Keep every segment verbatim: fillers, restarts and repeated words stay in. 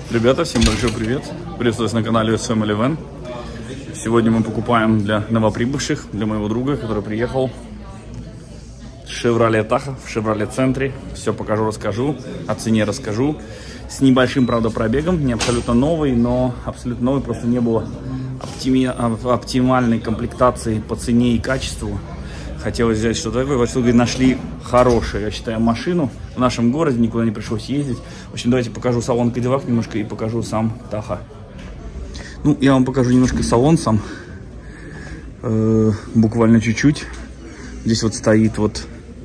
Ребята, всем большой привет! Приветствую вас на канале эс эм одиннадцать. Сегодня мы покупаем для новоприбывших, для моего друга, который приехал, Chevrolet Tahoe в Chevrolet центре. Все покажу, расскажу, о цене расскажу. С небольшим, правда, пробегом, не абсолютно новый, но абсолютно новый, просто не было оптими... оптимальной комплектации по цене и качеству. Хотелось взять что-то такое, во что нашли хорошую, я считаю, машину в нашем городе, никуда не пришлось ездить. В общем, давайте покажу салон Cadillac немножко и покажу сам Tahoe. Ну, я вам покажу немножко салон сам, э, буквально чуть-чуть. Здесь вот стоит вот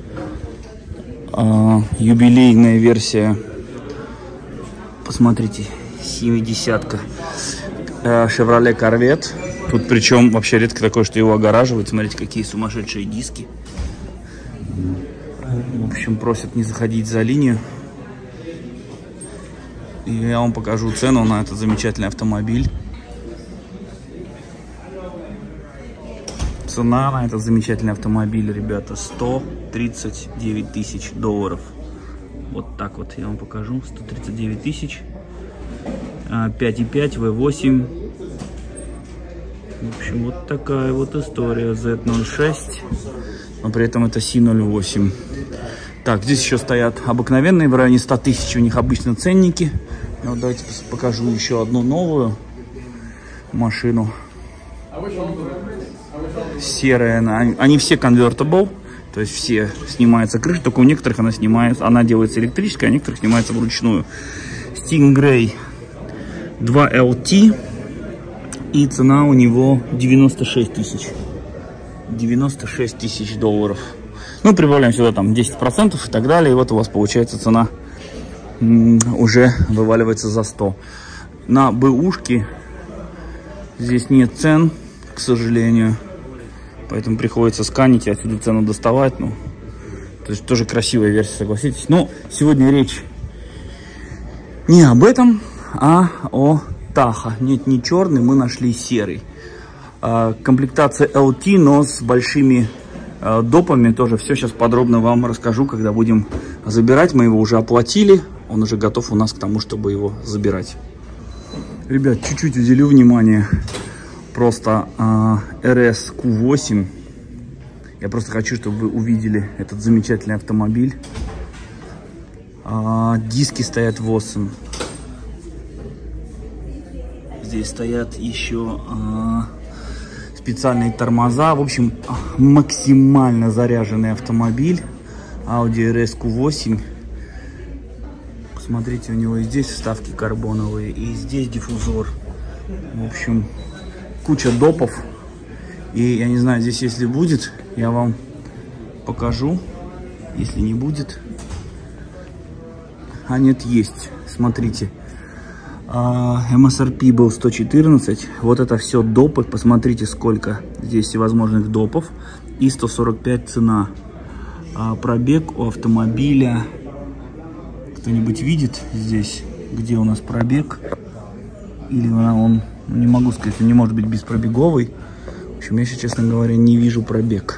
э, юбилейная версия, посмотрите, семидесятка э, Chevrolet Corvette. Тут причем вообще редко такое, что его огораживают. Смотрите, какие сумасшедшие диски. В общем, просят не заходить за линию. И я вам покажу цену на этот замечательный автомобиль. Цена на этот замечательный автомобиль, ребята, сто тридцать девять тысяч долларов. Вот так вот я вам покажу. сто тридцать девять тысяч. пять и пять, вэ восемь. В общем, вот такая вот история. зет ноль шесть, но при этом это си ноль восемь. Так, здесь еще стоят обыкновенные, в районе ста тысяч у них обычно ценники. Вот давайте покажу еще одну новую машину. Серая она. Они все convertible, то есть все снимается крыша, только у некоторых она снимается, она делается электрической, а у некоторых снимается вручную. Stingray два эл ти. И цена у него девяносто шесть тысяч. девяносто шесть тысяч долларов. Ну, прибавляем сюда там десять процентов и так далее. И вот у вас получается цена уже вываливается за сто. На бэушки здесь нет цен, к сожалению. Поэтому приходится сканить и отсюда цену доставать. Ну, то есть тоже красивая версия, согласитесь. Но сегодня речь не об этом, а о Tahoe. Нет, не черный, мы нашли серый. А, комплектация эл ти, но с большими а, допами. Тоже все сейчас подробно вам расскажу, когда будем забирать. Мы его уже оплатили. Он уже готов у нас к тому, чтобы его забирать. Ребят, чуть-чуть уделю внимание. Просто а, эр эс кью восемь. Я просто хочу, чтобы вы увидели этот замечательный автомобиль. А, диски стоят восемь. Здесь стоят еще а, специальные тормоза. В общем, максимально заряженный автомобиль. Audi эр эс кью восемь. Посмотрите, у него и здесь вставки карбоновые, и здесь диффузор. В общем, куча допов. И я не знаю, здесь если будет, я вам покажу. Если не будет. А нет, есть. Смотрите. эм эс эр пи был сто четырнадцать. Вот это все допы. Посмотрите, сколько здесь всевозможных допов. И сто сорок пять цена. А пробег у автомобиля. Кто-нибудь видит здесь, где у нас пробег? Или он, не могу сказать, он не может быть беспробеговый. В общем, я сейчас, честно говоря, не вижу пробег.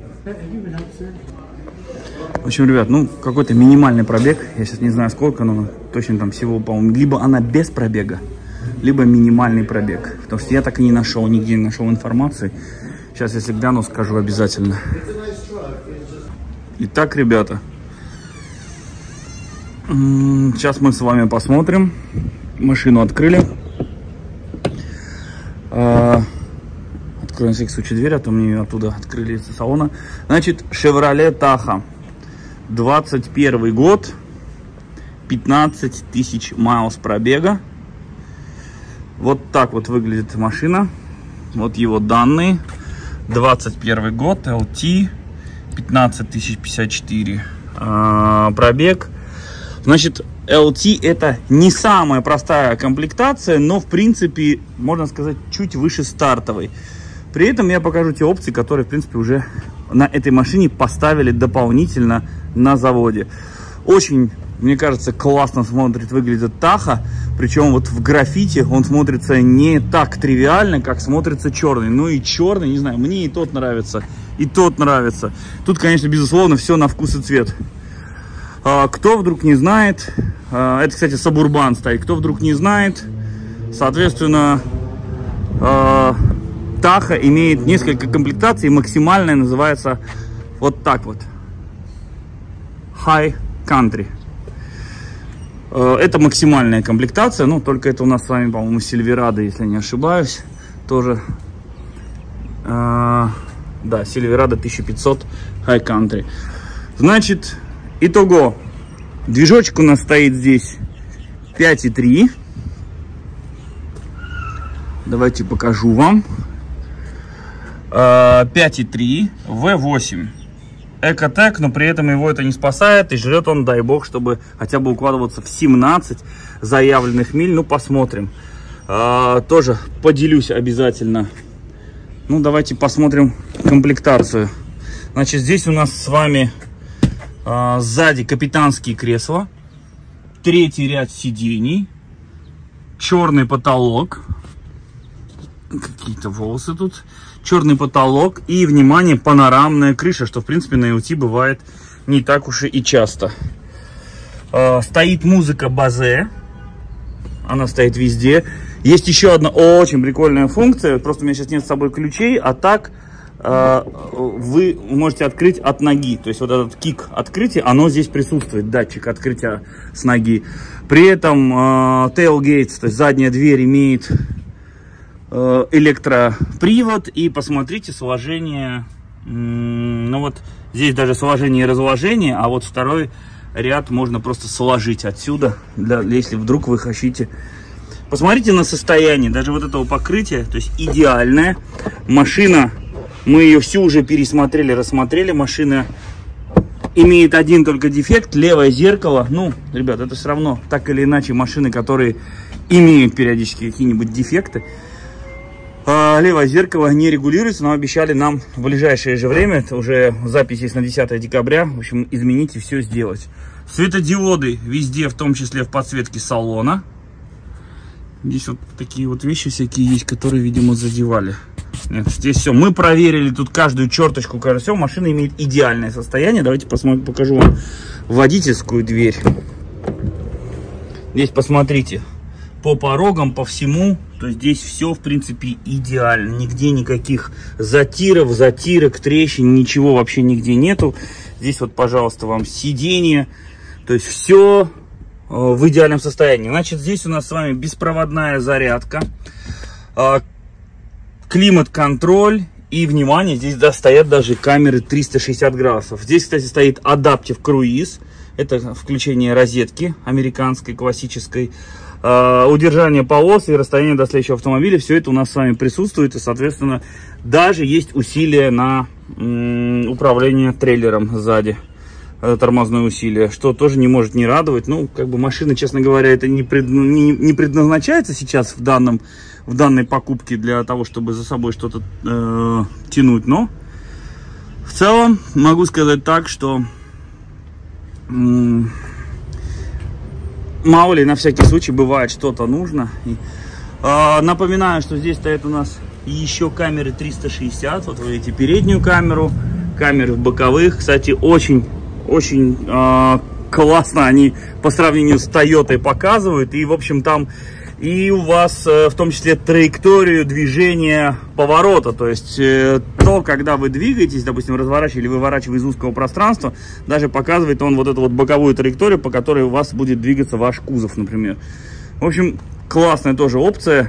В общем, ребят, ну, какой-то минимальный пробег. Я сейчас не знаю, сколько, но точно там всего, по-моему, либо она без пробега, либо минимальный пробег. Потому что я так и не нашел, нигде не нашел информации. Сейчас, если гляну, скажу обязательно. Итак, ребята, сейчас мы с вами посмотрим. Машину открыли. Откроем на всякий случай дверь, а то мне оттуда открыли из салона. Значит, Chevrolet Tahoe. двадцать первый год, пятнадцать тысяч майлз пробега. Вот так вот выглядит машина. Вот его данные. двадцать первый год, эл ти, пятнадцать тысяч пятьдесят четыре а, пробег. Значит, эл ти это не самая простая комплектация, но в принципе, можно сказать, чуть выше стартовой. При этом я покажу те опции, которые в принципе уже на этой машине поставили дополнительно на заводе. Очень, мне кажется, классно смотрит, выглядит Tahoe. Причем вот в граффити он смотрится не так тривиально, как смотрится черный. Ну и черный, не знаю, мне и тот нравится, и тот нравится. Тут, конечно, безусловно, все на вкус и цвет. Кто вдруг не знает, это, кстати, Suburban стоит, кто вдруг не знает, соответственно, Tahoe имеет несколько комплектаций, максимальная называется вот так вот, High Country. Это максимальная комплектация, ну, только это у нас с вами, по-моему, Silverado, если не ошибаюсь, тоже, да, Silverado тысяча пятьсот High Country. Значит, итого, движочек у нас стоит здесь пять и три. Давайте покажу вам. пять и три, вэ восемь. Экотек, но при этом его это не спасает. И жрет он, дай бог, чтобы хотя бы укладываться в семнадцать заявленных миль. Ну, посмотрим. А, тоже поделюсь обязательно. Ну, давайте посмотрим комплектацию. Значит, здесь у нас с вами а, сзади капитанские кресла. Третий ряд сидений. Черный потолок. Какие-то волосы тут. Черный потолок и, внимание, панорамная крыша, что, в принципе, на эл ти бывает не так уж и часто. Э, стоит музыка Bose. Она стоит везде. Есть еще одна очень прикольная функция. Просто у меня сейчас нет с собой ключей, а так э, вы можете открыть от ноги. То есть вот этот кик открытия, оно здесь присутствует, датчик открытия с ноги. При этом э, tailgate, то есть задняя дверь, имеет электропривод. И посмотрите сложение, ну вот здесь даже сложение и разложение, а вот второй ряд можно просто сложить отсюда, для, если вдруг вы хотите. Посмотрите на состояние даже вот этого покрытия, то есть идеальная машина. Мы ее всю уже пересмотрели, рассмотрели. Машина имеет один только дефект — левое зеркало. Ну, ребят, это все равно так или иначе машины, которые имеют периодически какие-нибудь дефекты. Левое зеркало не регулируется, но обещали нам в ближайшее же время, это уже запись есть на десятое декабря, в общем, изменить и все сделать. Светодиоды везде, в том числе в подсветке салона. Здесь вот такие вот вещи всякие есть, которые, видимо, задевали. Нет, здесь все. Мы проверили тут каждую черточку, каждую, все. Машина имеет идеальное состояние. Давайте посмотрим, покажу вам водительскую дверь. Здесь посмотрите. По порогам, по всему, то есть здесь все, в принципе, идеально. Нигде никаких затиров, затирок, трещин, ничего вообще нигде нету. Здесь вот, пожалуйста, вам сиденье. То есть все в идеальном состоянии. Значит, здесь у нас с вами беспроводная зарядка, климат-контроль. И, внимание, здесь да, стоят даже камеры триста шестьдесят градусов. Здесь, кстати, стоит Adaptive Cruise. Это включение розетки американской, классической. Uh, удержание полос и расстояние до следующего автомобиля, все это у нас с вами присутствует, и, соответственно, даже есть усилие на м, управление трейлером сзади, uh, тормозное усилие, что тоже не может не радовать. Ну, как бы машина, честно говоря, это не, пред, не, не предназначается сейчас в, данном, в данной покупке для того, чтобы за собой что-то э, тянуть, но в целом могу сказать так, что м, мало ли, на всякий случай, бывает что-то нужно. И, э, напоминаю, что здесь стоят у нас еще камеры триста шестьдесят. Вот вы видите переднюю камеру, камеры в боковых. Кстати, очень, очень э, классно они по сравнению с Toyota показывают. И, в общем, там и у вас э, в том числе траекторию движения поворота. То есть э, то, когда вы двигаетесь, допустим, разворачиваете или выворачивая из узкого пространства, даже показывает он вот эту вот боковую траекторию, по которой у вас будет двигаться ваш кузов, например. В общем, классная тоже опция.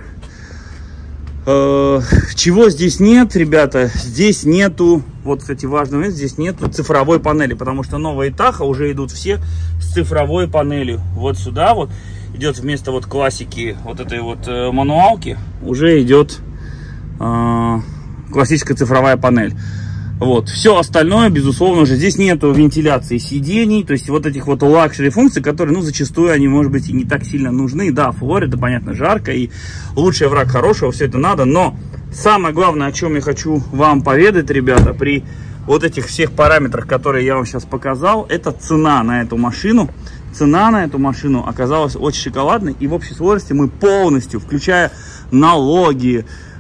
Э, чего здесь нет, ребята? Здесь нету, вот, кстати, важный момент, здесь нету цифровой панели, потому что новые Tahoe уже идут все с цифровой панелью. Вот сюда вот идет вместо вот классики вот этой вот э, мануалки, уже идет э, классическая цифровая панель. Вот, все остальное, безусловно, уже здесь нету вентиляции сидений, то есть вот этих вот лакшери функций, которые, ну, зачастую они, может быть, и не так сильно нужны. Да, Флорида, понятно, жарко, и лучший враг хорошего, все это надо, но самое главное, о чем я хочу вам поведать, ребята, при вот этих всех параметрах, которые я вам сейчас показал, это цена на эту машину. Цена на эту машину оказалась очень шоколадной, и в общей сложности мы полностью, включая налоги,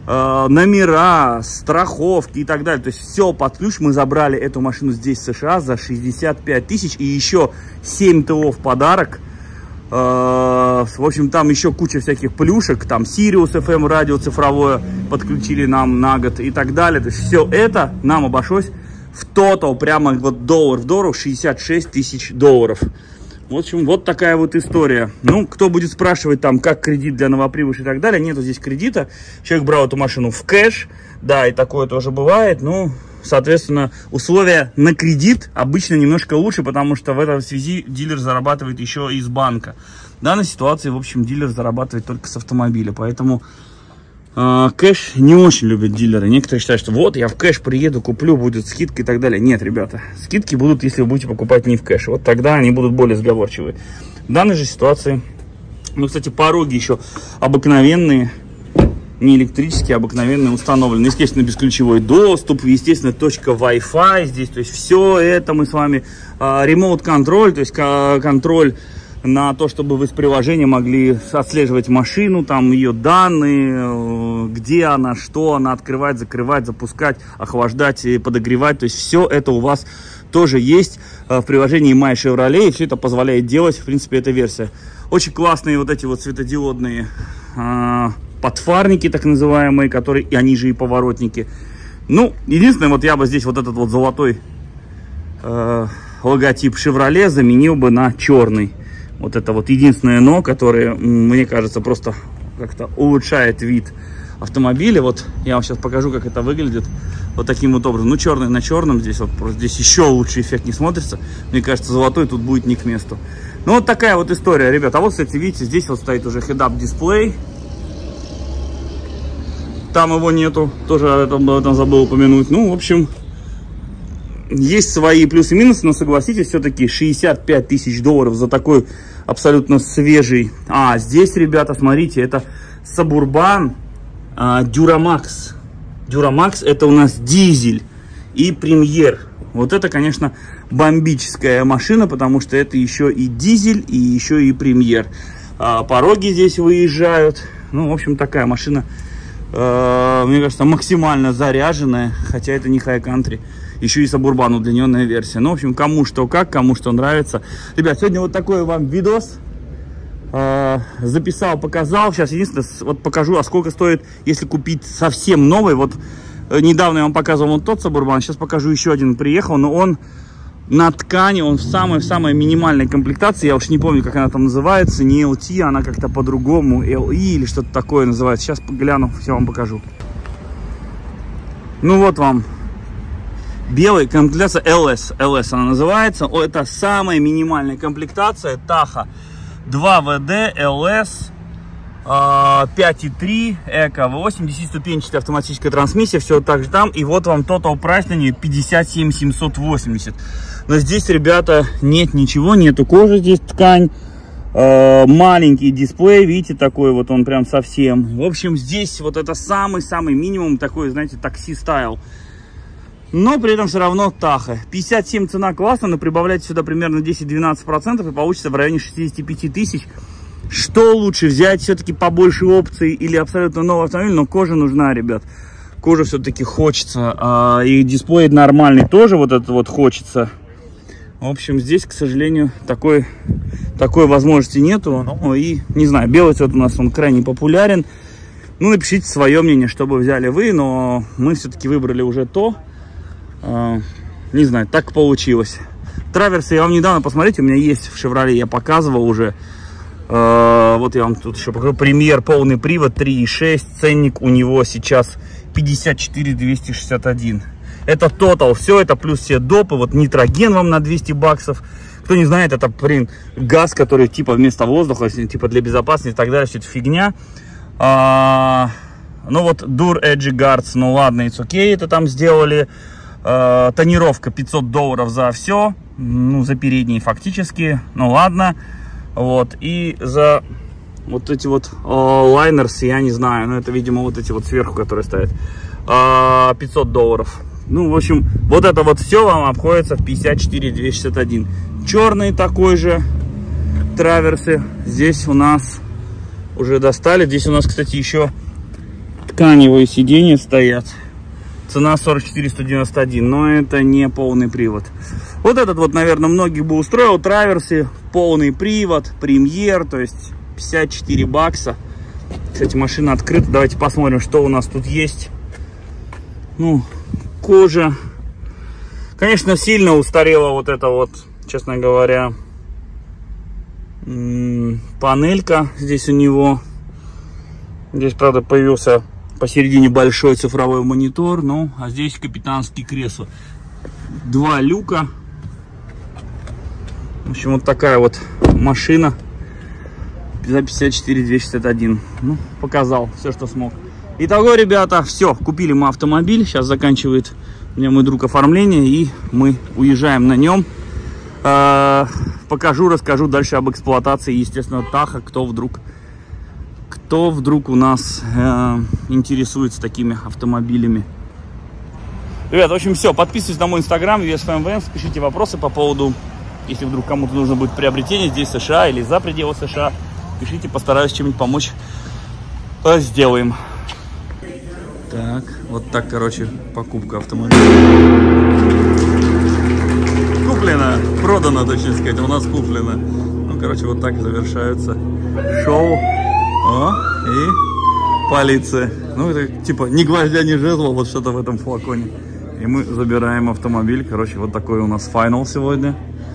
э, номера, страховки и так далее. То есть все под ключ. Мы забрали эту машину здесь, в США, за шестьдесят пять тысяч. И еще семь ТО в подарок. Э, в общем, там еще куча всяких плюшек. Там Sirius эф эм радио цифровое подключили нам на год и так далее. То есть все это нам обошлось в тотал, прямо вот доллар в доллар, шестьдесят шесть тысяч долларов. В общем, вот такая вот история. Ну, кто будет спрашивать там, как кредит для новоприбывших и так далее, нету здесь кредита. Человек брал эту машину в кэш, да, и такое тоже бывает. Ну, соответственно, условия на кредит обычно немножко лучше, потому что в этой связи дилер зарабатывает еще и с банка. В данной ситуации, в общем, дилер зарабатывает только с автомобиля, поэтому... Кэш не очень любят дилеры. Некоторые считают, что вот я в кэш приеду, куплю, будет скидка и так далее. Нет, ребята, скидки будут, если вы будете покупать не в кэш. Вот тогда они будут более сговорчивые. В данной же ситуации, ну, кстати, пороги еще обыкновенные, не электрические, а обыкновенные установлены. Естественно, бесключевой доступ, естественно, точка Wi-Fi здесь. То есть все это мы с вами, ремоут-контроль, то есть контроль на то, чтобы вы с приложения могли отслеживать машину, там ее данные, где она, что она, открывать, закрывать, запускать, охлаждать и подогревать. То есть все это у вас тоже есть в приложении My Chevrolet, и все это позволяет делать, в принципе, эта версия. Очень классные вот эти вот светодиодные э, подфарники, так называемые, которые, и они же и поворотники. Ну, единственное, вот я бы здесь вот этот вот золотой э, логотип Chevrolet заменил бы на черный. Вот это вот единственное но, которое, мне кажется, просто как-то улучшает вид автомобиля. Вот я вам сейчас покажу, как это выглядит. Вот таким вот образом. Ну, черный на черном здесь вот просто здесь еще лучший эффект не смотрится. Мне кажется, золотой тут будет не к месту. Ну, вот такая вот история, ребят. А вот, кстати, видите, здесь вот стоит уже head-up дисплей. Там его нету. Тоже об этом, об этом забыл упомянуть. Ну, в общем... Есть свои плюсы и минусы, но согласитесь, все-таки шестьдесят пять тысяч долларов за такой абсолютно свежий. А, здесь, ребята, смотрите, это Suburban а, Duramax. Duramax это у нас дизель и премьер. Вот это, конечно, бомбическая машина, потому что это еще и дизель, и еще и премьер. А, пороги здесь выезжают. Ну, в общем, такая машина, а, мне кажется, максимально заряженная, хотя это не High Country. Еще и Suburban удлиненная версия. Ну, в общем, кому что как, кому что нравится. Ребят, сегодня вот такой вам видос. Э, записал, показал. Сейчас единственное, вот покажу, а сколько стоит, если купить совсем новый. Вот э, недавно я вам показывал вот тот Suburban. Сейчас покажу еще один, приехал. Но он на ткани, он в самой-самой минимальной комплектации. Я уж не помню, как она там называется. Не эл ти, она как-то по-другому. эл и или что-то такое называется. Сейчас гляну, все вам покажу. Ну, вот вам. Белый, комплектация эл эс, эл эс она называется. О, это самая минимальная комплектация. Таха два вэ дэ, эл эс, пять и три, эко восемь, десятиступенчатая автоматическая трансмиссия. Все так же там. И вот вам total прайс на нее пятьдесят семь тысяч семьсот восемьдесят. Но здесь, ребята, нет ничего, нету кожи, здесь ткань. Маленький дисплей, видите, такой вот он прям совсем. В общем, здесь вот это самый-самый минимум, такой, знаете, такси-стайл. Но при этом все равно Таха. пятьдесят семь цена классно, но прибавляйте сюда примерно десять-двенадцать процентов и получится в районе шестидесяти пяти тысяч. Что лучше взять? Все-таки побольше опций или абсолютно новый автомобиль? Но кожа нужна, ребят. Кожа все-таки хочется. А, и дисплей нормальный тоже вот это вот хочется. В общем, здесь, к сожалению, такой, такой возможности нету. Ну и, не знаю, белый цвет у нас он крайне популярен. Ну, напишите свое мнение, что бы взяли вы, но мы все-таки выбрали уже то. Не знаю, так получилось. Траверсы я вам недавно, посмотрите, у меня есть в Chevrolet, я показывал уже. Вот я вам тут еще покажу. Премьер, полный привод, три и шесть. Ценник у него сейчас пятьдесят четыре тысячи двести шестьдесят один. Это тотал, все это плюс все допы. Вот нитроген вам на двести баксов. Кто не знает, это, блин, газ, который типа вместо воздуха, типа для безопасности и так далее. Все это фигня. А, ну вот Dur Edge Guards, ну ладно, it's okay, это там сделали. Uh, тонировка пятьсот долларов за все, ну, за передние фактически, ну, ладно, вот, и за вот эти вот лайнерс, uh, я не знаю, ну, это, видимо, вот эти вот сверху, которые стоят, uh, пятьсот долларов, ну, в общем, вот это вот все вам обходится в пятьдесят четыре тысячи двести шестьдесят один, черный такой же, траверсы, здесь у нас уже достали, здесь у нас, кстати, еще тканевые сиденья стоят. Цена сорок четыре сто девяносто один, но это не полный привод. Вот этот вот, наверное, многих бы устроил. Траверси, полный привод, премьер, то есть пятьдесят четыре бакса. Кстати, машина открыта. Давайте посмотрим, что у нас тут есть. Ну, кожа. Конечно, сильно устарела вот эта вот, честно говоря, панелька здесь у него. Здесь, правда, появился посередине большой цифровой монитор. Ну, а здесь капитанские кресла. Два люка. В общем, вот такая вот машина. За пятьдесят четыре двести шестьдесят один. Ну, показал все, что смог. Итого, ребята, все. Купили мы автомобиль. Сейчас заканчивает у меня мой друг оформление. И мы уезжаем на нем. Э-э- покажу, расскажу дальше об эксплуатации. Естественно, Таха, кто вдруг... Кто вдруг у нас э, интересуется такими автомобилями. Ребят, в общем, все. Подписывайтесь на мой инстаграм, ю эс эф эм ви эм. Пишите вопросы по поводу, если вдруг кому-то нужно будет приобретение здесь, в США или за пределы США. Пишите, постараюсь чем-нибудь помочь. Сделаем. Так, вот так, короче, покупка автомобиля. Куплено. Продано, точнее сказать. У нас куплено. Ну, короче, вот так завершаются шоу. О, и полиция. Ну, это типа ни гвоздя, ни жезла, вот что-то в этом флаконе. И мы забираем автомобиль. Короче, вот такой у нас финал сегодня.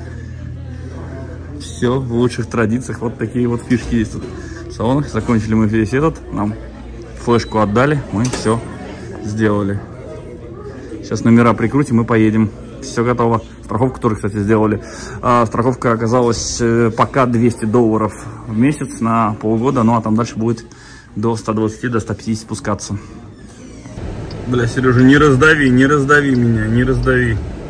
Все в лучших традициях. Вот такие вот фишки есть тут в салонах. Закончили мы весь этот. Нам флешку отдали. Мы все сделали. Сейчас номера прикрутим и поедем. Все готово. Страховку тоже, кстати, сделали. А, страховка оказалась э, пока двести долларов в месяц на полгода. Ну, а там дальше будет до ста двадцати, до ста пятидесяти спускаться. Бля, Сережа, не раздави, не раздави меня, не раздави.